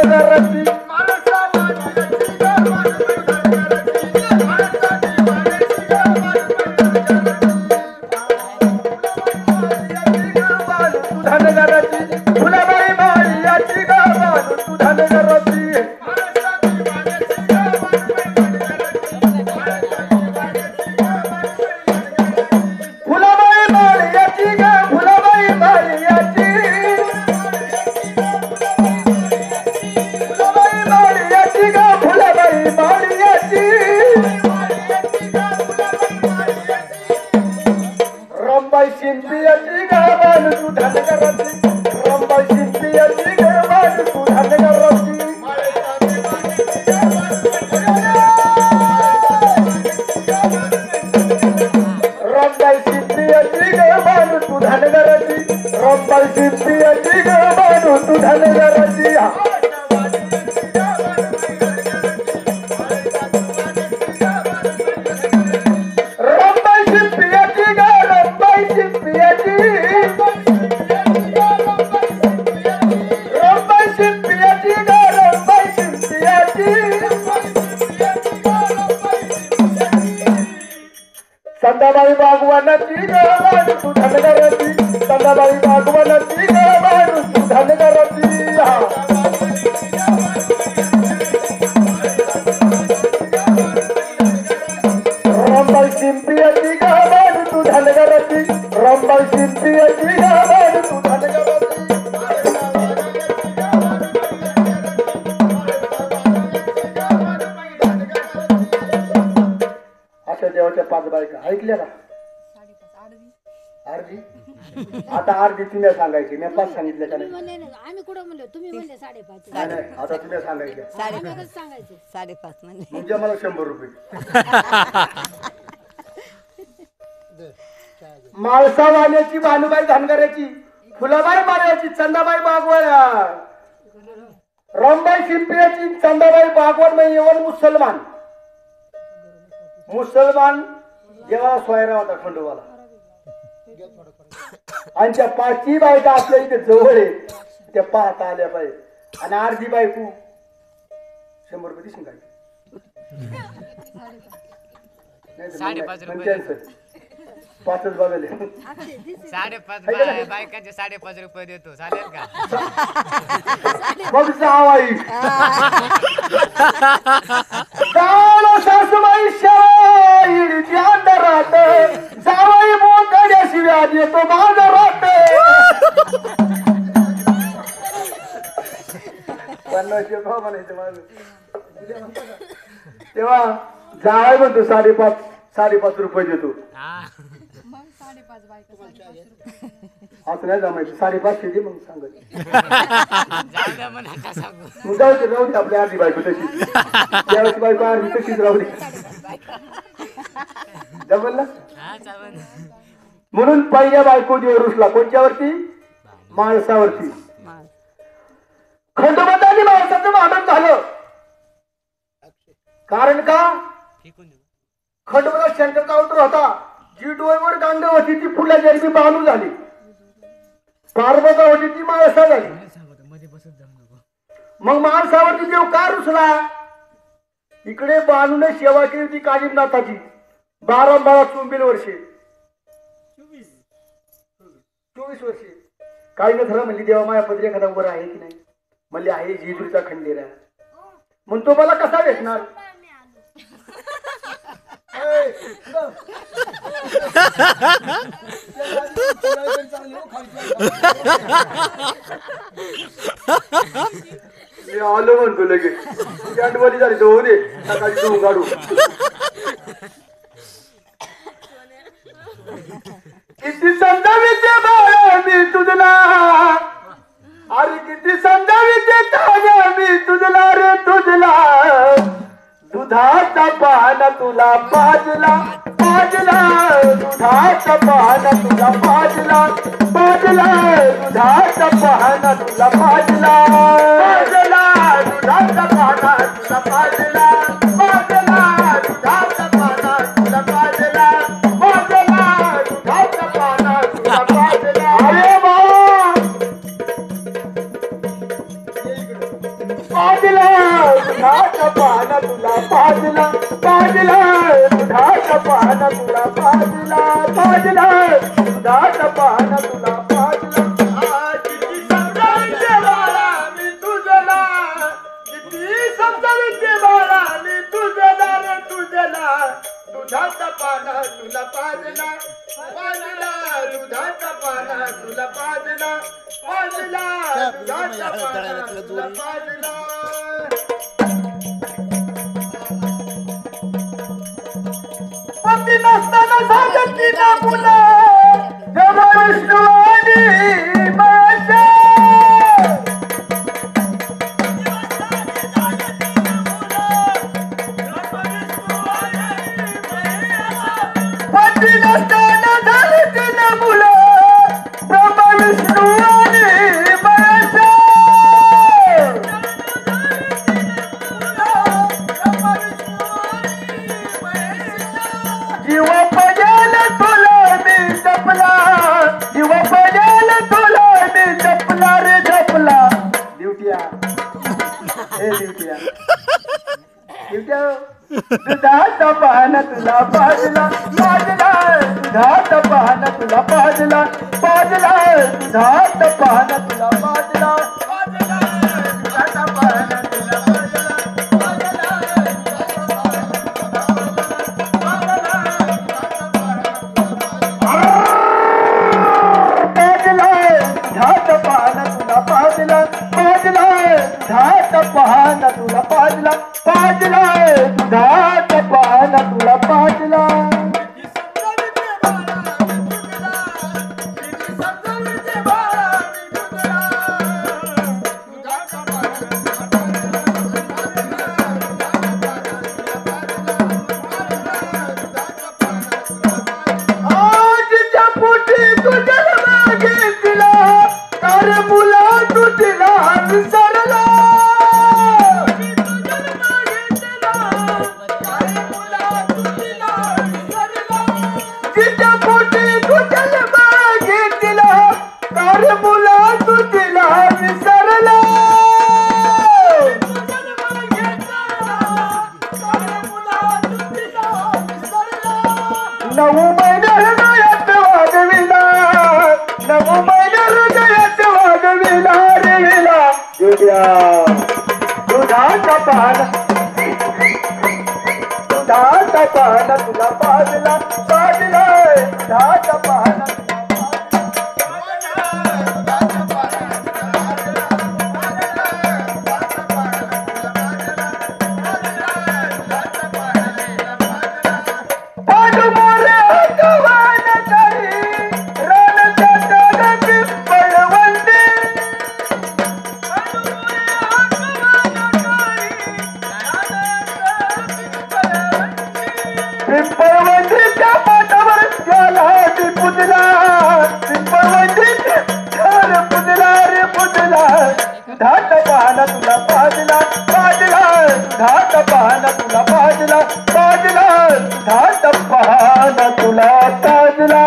धनगरती फुलाबाई माळ्याची गावान तू धनगरती फुलाबाई माळ्याची ग फुलाबाई माळ्याची फुलाबाई माळ्याची ग फुलाबाई माळ्याची रंबाई शिंपियाची गावान तू धनगरती रंबाई शिंपियाची गावान तू धनगरती रंबाई शिंपियाची गावान तू धनगरती रंबाई शिंपियाची गावान तू धनगरती रंबाई शिंपियाची ग रंबाई शिंपियाची रंबाई शिंपियाची ग रंबाई शिंपियाची संदाबाई बागवानाची गावान तू धनगरती संदाबाई बागवानाची गावान तू धनगरती रंबाई शिंपियाची गावान तू धनगरती रंबाई शिंपियाची गावान तू धनगरती अशा देवाच्या 5 बायका ऐकल्या का अर्धी आता अर्धी तुम्ही सांगायची मी 5 सांगितल्या का नाही आम्ही कुठं म्हणलो तुम्ही म्हणले 5.5 नाही, नाही, आता तुम्ही सांगायच्या सांगायचे 5.5 म्हणजे म्हणजे मला 100 रुपये माळसावाल्याची भानुबाई धनगराची फुलाबाई माळ्याची चंदाबाई बागवण रंबाई शिंपियाची चंदाबाई बागवण म्हणजे येवन मुसलमान मुसलमान जेव्हा सोयरा होता खंडोबाला आणि त्या 5 बायका आपल्या इथे जवळ आहे त्या पाहता आल्या पाहिजे आणि अर्धी बायको 100 रुपये दिसून काय 5.5 5च बघले 5.5 बायकांचे 5.5 रुपये देतो चालेल का मग जावाई जावला सासूबाई शाळेच्या अंधारात जावाई मोकड्या शिव्या देतो बाजारात 50 भाव म्हणायचं माझं तेव्हा जावाई म्हणतो 5.5 रुपये देतो असं नाही जमायचं 5.5 दे मग सांगत जाऊ दे आपली अर्धी बायको तशी त्यावेळेस बायको अर्धी तशीच राहू दे जमल ना म्हणून पहिल्या बायको देव रुसला कोणत्यावरती माणसावरती खंडोबात आणि माणसाचं भांडण झालं कारण का खंडोबाला शंकरचा अवतार होता जी डोईवर गांड होती ती फुला जरबी बाणू झाली पार्वता होती ती माणसा झाली मग माणसावरती देव का रुसला इकडे बाणूने सेवा केली होती कालिमनाथाची 12 चुंबील वर्षे 24 वर्षे काही न खरं म्हणली देवा माया पदरी एखादा वर आहे की नाही म्हणले आहे जेजुरीचा खंडेरा म्हणतो मला कसा भेटणार आलो म्हणतो लगेच कॅटवाली झाली तो दे सकाळी धुवून काढू किती समजाविते बाळा मी तुझला अरे किती समजाविते ताजा मी तुझला रे तुझला दुधाचा पाना तुला पाजला पाजला दुधाचा पाना तुला पाजला पाजला दुधाचा पाना तुला पाजला पाजला दुधाचा पाना तुला पाजला पाजला दुधाचा पाना तुला पाजला पाजला दुधाचा पाना तुला पाजला अरे बा पाजला दुधाचा पाना तुला पाजला पाजला दुधाचा पाना तुला पाजला पाजला दुधाचा पाना तुला पाजला किती समजावते बाळा मी तुझला किती समजावते बाळा मी तुझला रे तुझला दुधाचा पाना तुला पाजला पाजला दुधाचा पाना तुला पाजला पाजला दुधाचा पाना तुला पाजला पती नसताना सागरची ना मुलं जेव्हा विष्णू आणि महेश पती नसताना झाली ना मुलं ब्रह्मा विष्णू आणि महेश जीव पडेल तुला मी जपला जीव पडेल तुला मी जपला रे जपला ड्युट्या हे ड्युट्या ड्युट्या दुधाचा पाना तुला पाजला पाजला दुधाचा पाना तुला पाजला पाजला दुधाचा पाना तुला पाजला पाजला दुधाचा पाना तुला पाजला पाजला दुधाचा पाना तुला पाजला पाजला दुधाचा पाना तुला पाजला आजच्या पोटी तुझ्या मागितला तर मुला तुझला विसरला तिच्या पोटी तुझ्या मागितला तर मुला तुझला विसरला नऊ महिने हृदयात वाजविला नऊ महिने हृदयात वाजविला रे विला दुधाचा पाना दुधाचा पाना तुला पाजला पाजला दुधाचा पाना पिंपळवंतीच्या पाटावर गेला मी पुजला पिंपळवंतीच्या झाड पुजला रे पुजला धाट पाहना तुला पाजला पाजला धाट पाहना तुला पाजला पाजला धाट पाहना तुला पाजला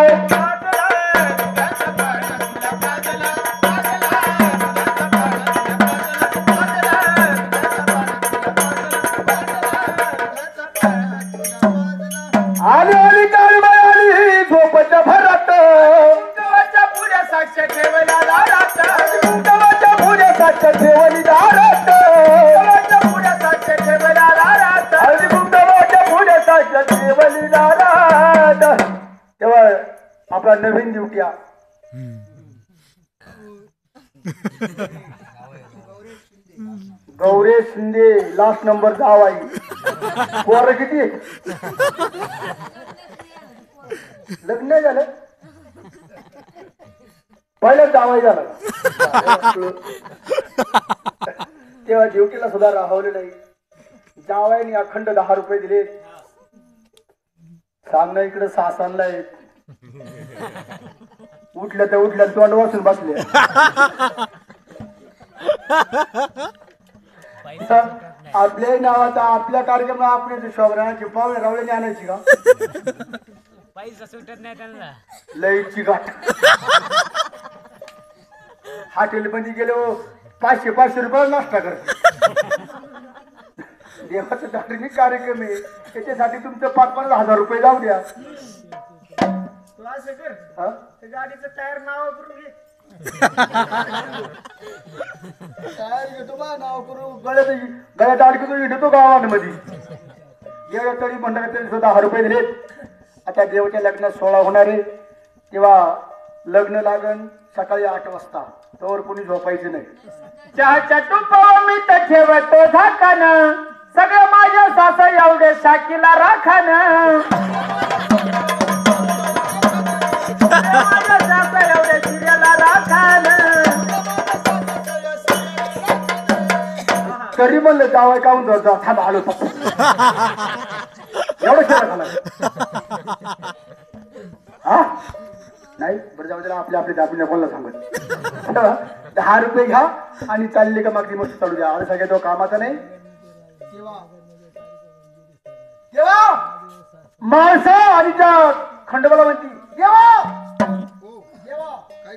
आली आली काळबाई आली झोपच्या भरात गुंतवाच्या पुढ्या साक्ष ठेवला दारात गुंतवाच्या पुढ्या साक्ष ठेवली दारात गुंतवाच्या पुढ्या साक्ष ठेवला दारात आणि गुंतवाच्या पुढ्या साक्ष ठेवली दारात तेव्हा आपला नवीन ड्युट्या गौरे शिंदे लास्ट नंबर जावाई पोरं किती लग्न नाही झालं पहिलं जावाई झाला तेव्हा ड्युटीला सुद्धा राहवले नाही जावाईने अखंड 10 रुपये दिले सांगणं इकडे सासांना उठल्या तर उठल्या तोंड वाचून बसले आपल्या नावाचा आपल्या कार्यक्रमात आपल्या शोभराची पाहुणे रावळे आणायची का पैसा सुटत नाही त्यांना लईची गाठ हॉटेल मध्ये गेलो 500 रुपये नाश्ता कर. देवाचा धार्मिक कार्यक्रम आहे त्याच्यासाठी तुमचं 5-5 हजार रुपये जाऊ द्या. तू असं कर हा? त्या गाडीचं टायर नाव करून घे. काय घेतो बा नाव करू गळ्यात अडकतो येतो गावांमध्ये. एवढ्या तरी म्हणतात त्यांनी सुद्धा 1000 रुपये दिलेत. आता देवाच्या लग्नात 16 होणार आहे तेव्हा लग्न लागन सकाळी 8 वाजता. तोवर कोणी झोपायचं नाही. चहाच्या टुपावर मी तर ठेवतो झाकान सगळं माझ्या सासा एवढे शाकीला राखान. माझ्या सासा एवढे शिर्याला राखान. तरी म्हणलं जावाय काऊन जा थांबा आलो फक्त एवढं शेरा झाला. हा नाही बरं जाऊ द्या आपल्या आपल्या बोलला सांगत 10 रुपये घ्या आणि चालले का मागणी मस्त चालू द्या. आणि सगळ्या तो कामाचा नाही. देवा माणसा आणि त्या खंडोबाला म्हणती देवा देवा काय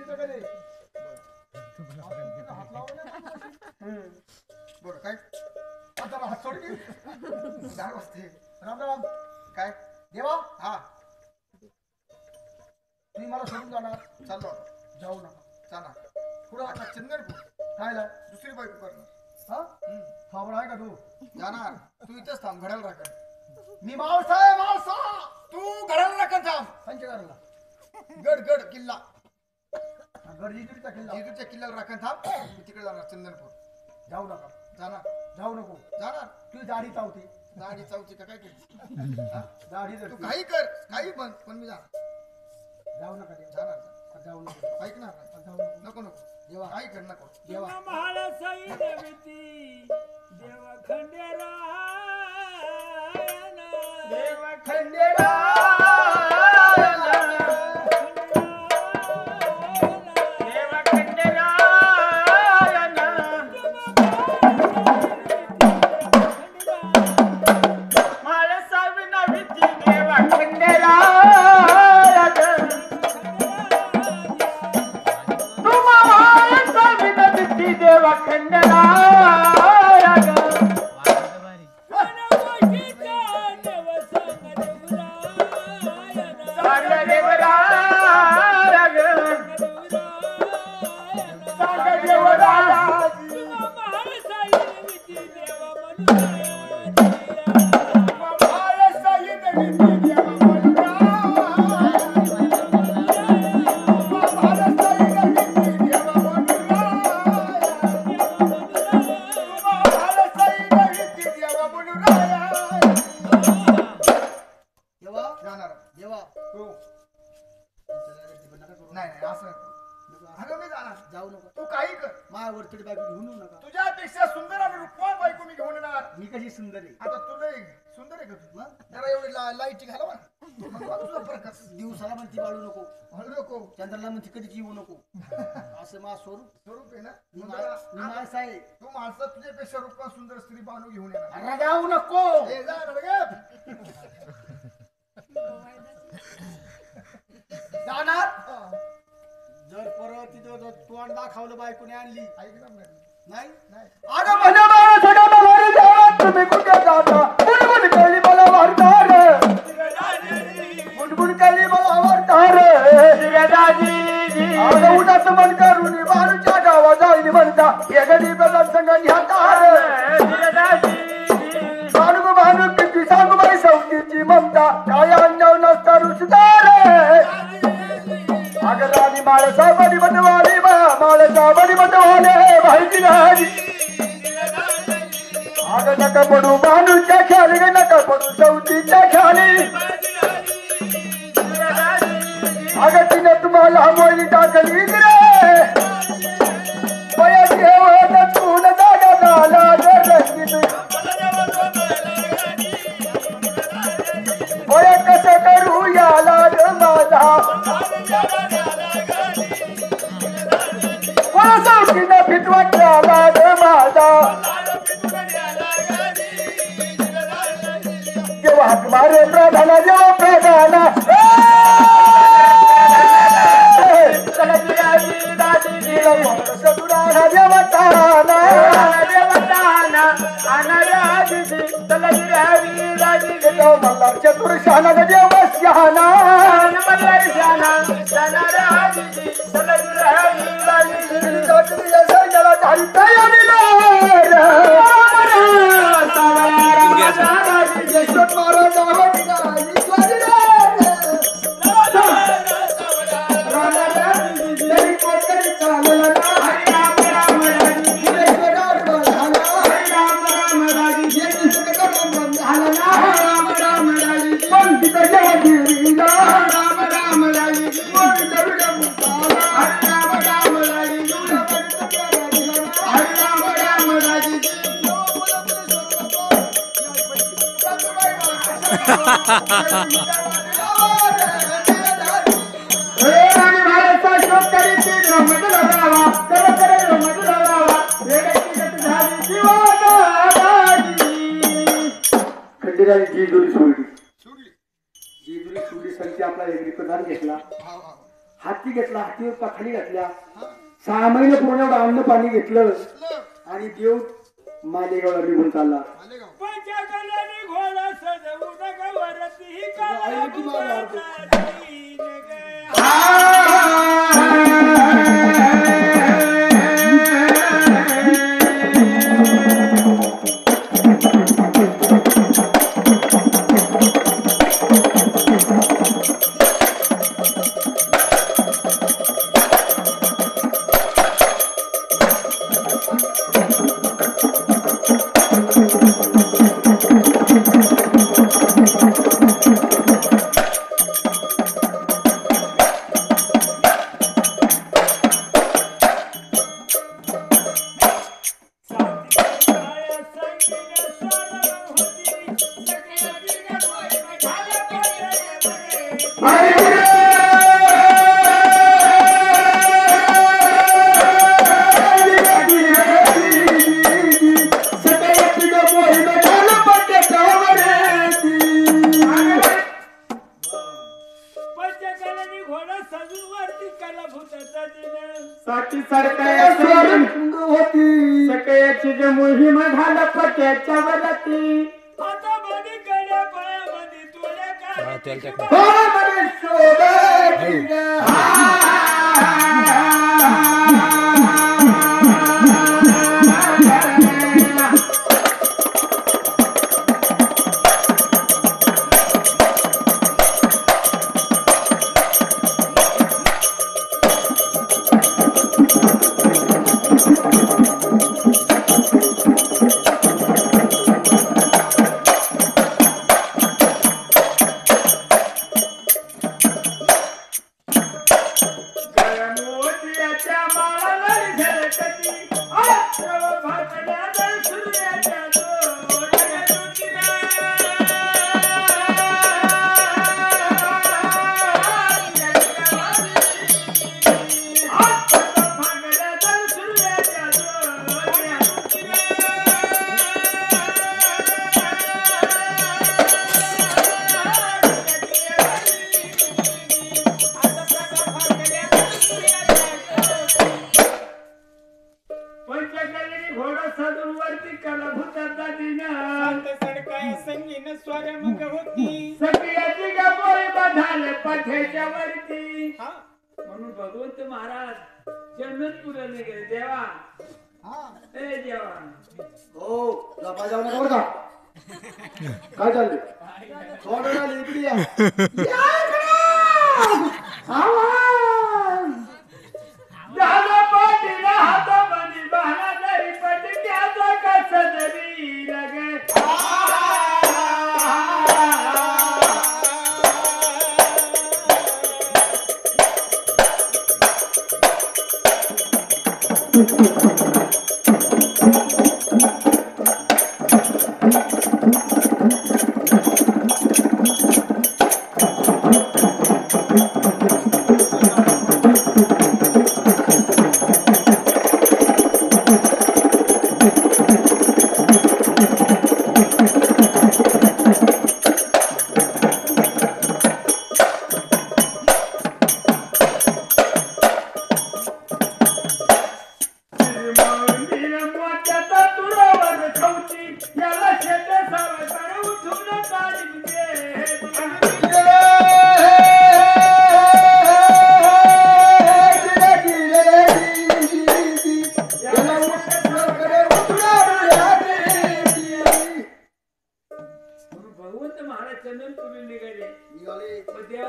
बरं काय आता हात सोड की 10 वाजते. राम राम काय देवा हा तुम्ही मला सोडून जाणार. चाललो जाऊ नका जाणार पुढं आता चंदनपूर खायला दुसरी बायको करणार. हा थांबणार आहे का तू जाणार. तू इथंच थांब घड्याला राखा. मी मावसा आहे मावसा. तू घड्याला राखा थांब. पंचगारला गड किल्ला गड जिजुरीचा किल्ल्याला राखा थांब. तू तिकडे जाणार चंदनपूर. जाऊ नका जाणार. जाऊ नको जाणार. तू दाढी चावते का काय केली दाढी तू काही कर काही पण मी जाणार. जाऊ नका देवा जाणार. जाऊ नको ऐकणार जाऊ नको नको देवा काही कर नको देवा महाला साई देवती देवा खंडेरा देवा खंडेरा देवा खंडेरा महाला साई नवती देवा खंडेरा देवा खंडेरा जाऊ नका तू काही कर. माझ्यावर तरी बायको घेऊन येऊ नका. तुझ्यापेक्षा सुंदर आणि रूपवान बायको मी घेऊन येणार. मी कशी सुंदर आहे. आता तुला सुंदर आहे का तू जरा एवढी लाईटची घालवा तुझा प्रकाश. दिवसाला म्हणती बाळू नको हळू नको चंद्राला म्हणती कधीच येऊ नको. असं माझं स्वरूप आहे ना. मी माणूस आहे. तू माणसा तुझ्यापेक्षा रूपवान सुंदर स्त्री बांधून घेऊन येणार. जाऊ नको हे जा रडगे. जाणार जर परत तिथं तोंड दाखवलं बायकोने आणली ऐकणार नाही. अगं म्हणे मला सगळं मला जावा तुम्ही कुठे जाता. बुणबुण केली मला वारतार बुणबुण केली मला वारतार. अगं उदास मन करून बारूच्या गावा जाईल म्हणता एगदी बदल संग न्यातार. भानू भानू किती सांगू बाई सौतीची ममता काय अंजाव नसता रुसदार. अगं राणी माळसा बडी बनवाली बा माळसा बडी बनवाले भाईची राणी. अगं नका पडू भानूच्या ख्याली नका पडू सौतीच्या ख्याली. अगं तिने तुम्हाला मोळी टाकली रे पया ठेवत तून जागा झाला रंगीत. पया कसं करू याला माझा सौतीनं फिटवा केला माझा. जेव्हा हात मारे प्रधाना जेव्हा प्रधाना मल्हार चतुर शहाणा देव शहाणा मल्हार शहाणा शहाणा राजी सलग राजी संगला घालता यशवंत खंडेराने जेजुरी सोडली. जेजुरी सोडली संख्या आपला एवढी प्रधान घेतला, हाती घेतला, हातीवर पाखाडी घातल्या, 6 महिने पूर्ण एवढं अन्न पाणी घेतलं आणि देव मालेगावला निघून चालला. सकाळची जे मोहीम झाला पट्याच्या वरती आता मध्ये कडे पायामध्ये तुला म्हणून भगवंत महाराज जन्नत पुरवले गेले. देवा ए देवा हो लपा जाऊ नका बरं का. काय चालले थोडं इकडे या. झालं पाठीला हातामध्ये बहाना तरी पटक्याचा कसा तरी लगे याला शेत सावकार उठून काढून दे.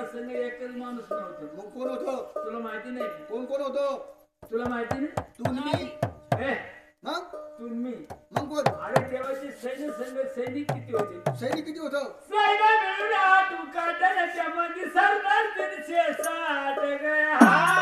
संग एकच माणूस नव्हतं. मग कोण होतं? तुला माहिती नाही? कोण कोण होतं? तुला माहिती नाही? तू आणि मी. मग तुम्ही मग कोण? अरे देवाचे सैनिक किती होते? सैनिक किती होतं? सैन्य मिळून तुका त्याच्या मध्ये सरदार 360 गया.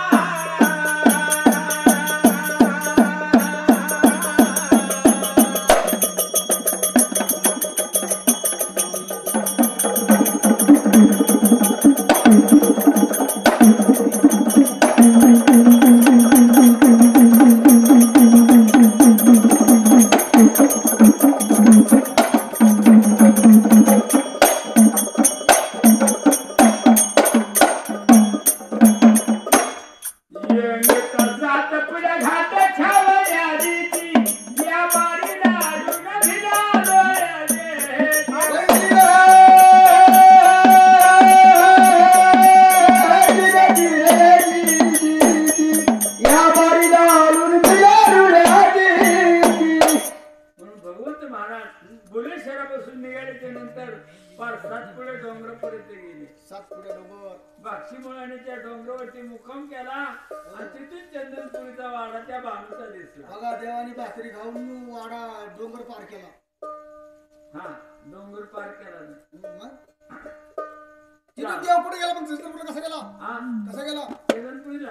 डोंगरावरती मुक्काम केला आणि तिथून चंदनपुरीचा वाडा त्या भानूचा दिसला. बघा देवानी भाकरी खाऊन वाडा डोंगर पार केला. हा डोंगर पार केला. मग तिथून देव कुठे गेला? मग चंदनपूरला कसा गेला? हा कसा गेला? चंदनपुरीला.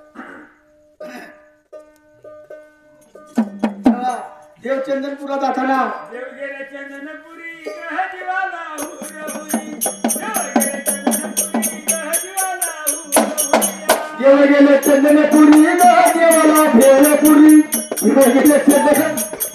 देव चंदनपुरा जाताना देव गेले चंदनपुरी ग्रह जीवाला हुरहुरी. देव गेले चंदनपुरी देवाला भेलपुरी. देव गेले चंदन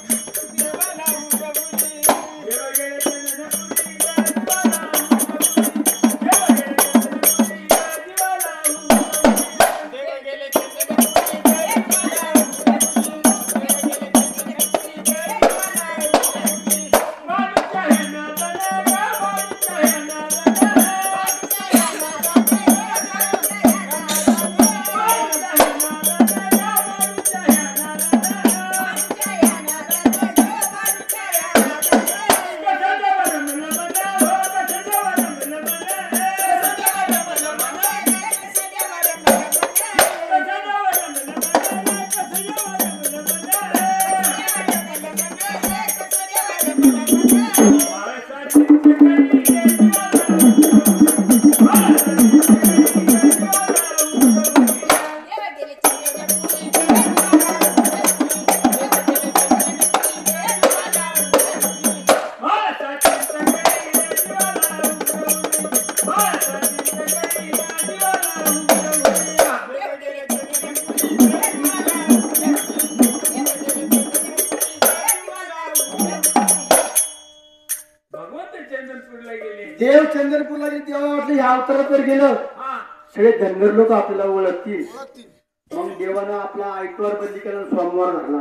देव चंद्रपूरला गेले तेव्हा वाटलं ह्या अवतारात तर गेलं सगळे धनगर लोक आपल्याला ओळखतील. मग देवानं आपला आयतवार बंदी केला, सोमवार धरला,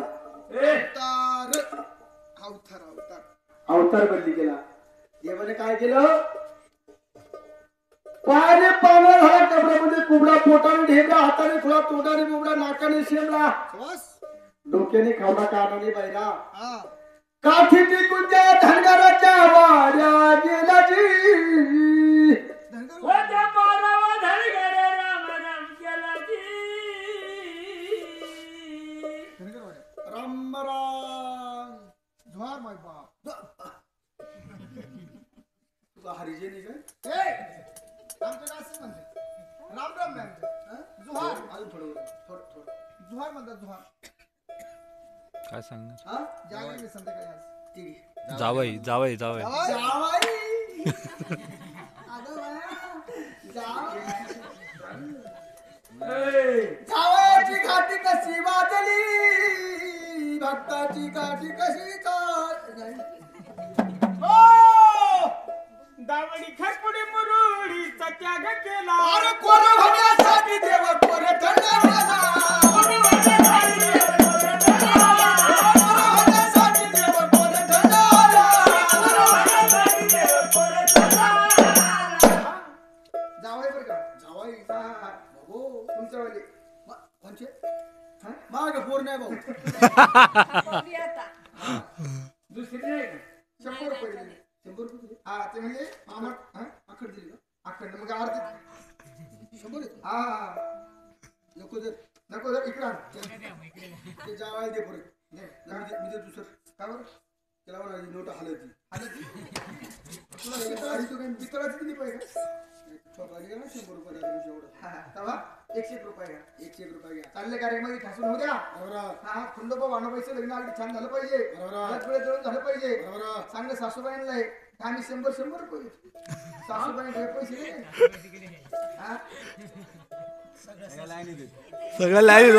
अवतार बदली केला. देवाने काय केलं? पायाने पानं झाला, कपड्यामध्ये कुबडा, पोटाने ढेबरा, हाताने खुळा, तोंडाने बुबडा, नाकाने शेमला, डोक्याने खावडा, कानाने बैरा, काठी टिकून त्या धनगराच्या वाड्या गेला जी. राम राम झोर माय बाप. तुला हरिजनी काय? आमच्या असं म्हणते राम राम नाही जुहार. अजून थोडं थोडं जुहार म्हणतात. जुहार काय सांगणार? हा जावई मी संध्याकाळी आज. ठीक आहे. जावई जावई जावई जावई अगं जावयाची घाटी कशी वाजली, भक्ताची घाटी कशी दावडी खसपुडी मुरुडीचा त्याग केला. अरे कोर होण्यासाठी देव कोर ठरला. माग पोर नाही भाऊ. दुसरी नाही का? 100 रुपये दिले. 100 रुपये दिले. हा ते म्हणजे आखड दिली का? आखड मग अर्धी हा नको जर इकडं आण. ते जावायला दे परत. मी दे दुसरं का बरं त्याला म्हणा नोट हालती तुला आणि तू काही पितळाची किती पाहिजे छोटा घ्या ना 100 रुपये तेव्हा 100 रुपये घ्या 100 रुपये घ्या. चांगल्या कार्यामध्ये ठासून होऊ द्या. हा खंडोबा वाणोबाईचं लग्न अगदी छान झालं पाहिजे. झालं पाहिजे. चांगलं सासूबाईंना आहे आम्ही 100 रुपये सासूबाई पैसे सगळं लाईन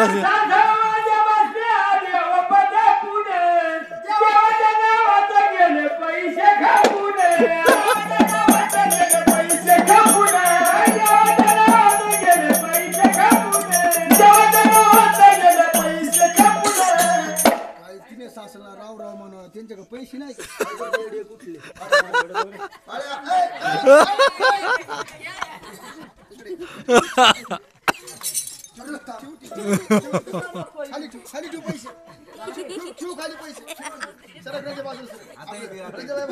सासला राव राव म्हणा त्यांच्याकडे पैसे नाही कुठले खाली ठेव पैसे ठेव खाली पैसे सरकण्याच्या बाजूला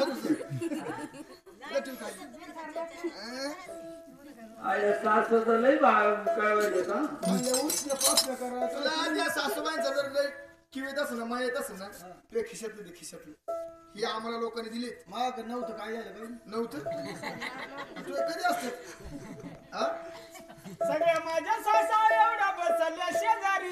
सासूबाईंचा जर किवेत असं ना मायेत असं ना ते खिशातलं हे आम्हाला लोकांनी दिले. माझ्याकडे नव्हतं. काय झालं काही नव्हतं. तुला कधी असत सगळ्या माझ्या सासा एवढा बसल्या शेजारी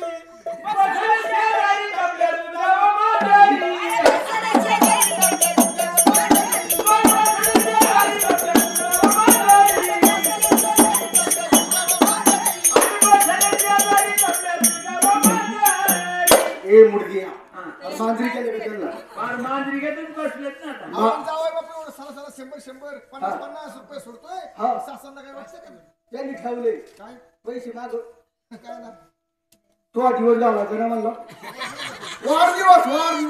मुलगी मांजरी केले मांजरी घेतच बसलेत ना. जावई बापू एवढं साला 100 50 रुपये सोडतोय. सासांना काय वाटतं का त्यांनी ठेवले काय पैसे माग काय ना तो दिवस लावला जरा म्हणला वाढदिवस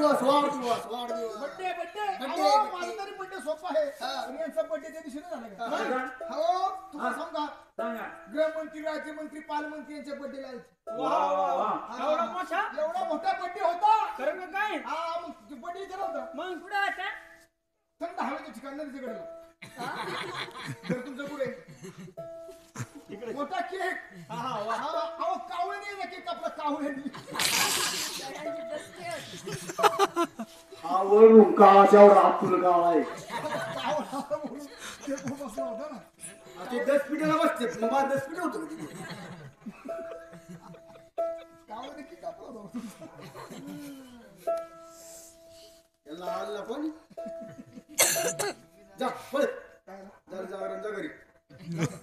माझा तरी बड्डे सोपा आहे. यांचा बड्डे त्या दिवशी नाही झाला का हो तुला सांगा गृहमंत्री राज्यमंत्री पालमंत्री यांच्या बड्डे एवढा मोठा बड्डे होता. खरं काय हा मग बड्डे इथे होता. मग कुठं आता थंड हवेच्या ठिकाण नदीकडे तर तुमचं पुढे मोठा केक कावळे नाही केक आपला कावळे आवडून गावाच्या आतून गाव आहे होता ना ते 10 पिढीला बसते मग 10 पिढी होतो कावळे केक आपला याला आला पण जा पळ जागरण जा घरी